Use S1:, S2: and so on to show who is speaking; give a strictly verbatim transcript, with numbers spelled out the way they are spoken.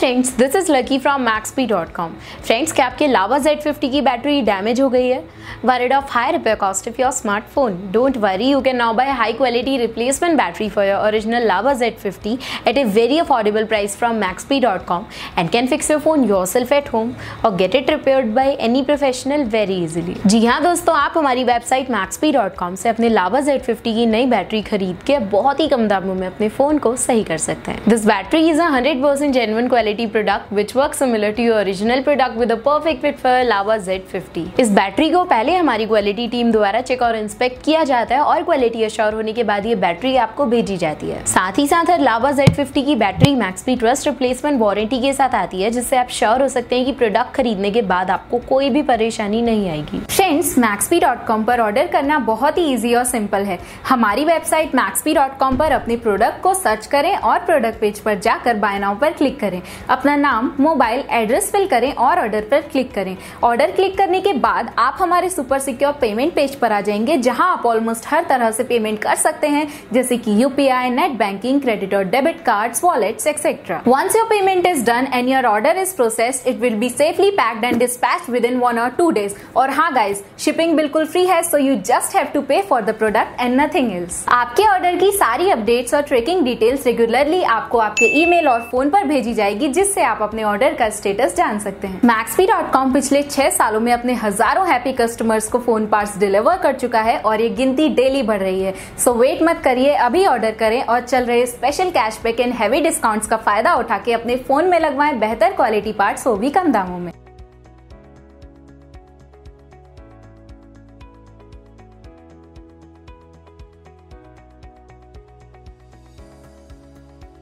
S1: Friends, this is Lucky from Maxpe dot com. Friends, क्या आपके Lava Z fifty की battery damage हो गई है? Worried of high repair cost of your smartphone? Don't worry, you can now buy high quality replacement battery for your original Lava Z fifty at a very affordable price from maxpy dot com and can fix your phone yourself at home or get it repaired by any professional very easily। जी हाँ दोस्तों, आप हमारी website maxpy dot com से अपने Lava Z fifty की नई battery खरीद के बहुत ही कम दामों में अपने फोन को सही कर सकते हैं। This battery is a one hundred percent genuine quality product which works similar to your original product with a perfect fit for Lava Z fifty। इस बैटरी को पहले हमारी क्वालिटी टीम द्वारा चेक और इंस्पेक्ट किया जाता है और क्वालिटी अश्योर होने के बाद ये बैटरी आपको भेजी जाती है। साथ ही साथ लावा ज़ेड फिफ्टी की battery Maxpe trust replacement warranty के साथ आती है, जिससे आप श्योर हो सकते हैं कि प्रोडक्ट खरीदने के बाद आपको कोई भी परेशानी नहीं आएगी।
S2: फ्रेंड्स, मैक्सपी डॉट कॉम पर ऑर्डर करना बहुत ही इजी और सिंपल है। हमारी वेबसाइट मैक्सपी डॉट कॉम पर अपने प्रोडक्ट को सर्च करें और प्रोडक्ट पेज पर जाकर बाय नाउ पर क्लिक करें। अपना नाम, मोबाइल एड्रेस फिल करें और ऑर्डर पर क्लिक करें। ऑर्डर क्लिक करने के बाद आप हमारे सुपर सिक्योर पेमेंट पेज पर आ जाएंगे, जहां आप ऑलमोस्ट हर तरह से पेमेंट कर सकते हैं, जैसे कि यूपीआई, नेट बैंकिंग, क्रेडिट और debit cards, wallets etcetera. Once your payment is done and your order is processed, it will be safely packed and dispatched within one और टू डेज। और हाँ guys, shipping बिल्कुल free है, so you just have to pay for the product and nothing else. आपके order की सारी updates और tracking details regularly आपको आपके ईमेल और फोन पर भेजी जाएगी, जिससे आप अपने ऑर्डर का स्टेटस जान सकते हैं। मैक्सपी डॉट कॉम पिछले छह सालों में अपने हजारों हैप्पी कस्टमर्स को फोन पार्ट्स डिलीवर कर चुका है और ये गिनती डेली बढ़ रही है। सो वेट मत करिए, अभी ऑर्डर करें और चल रहे special cashback and heavy discounts का फायदा उठा के अपने फोन में लगवाएं बेहतर क्वालिटी पार्ट्स, वो भी कम दामों में।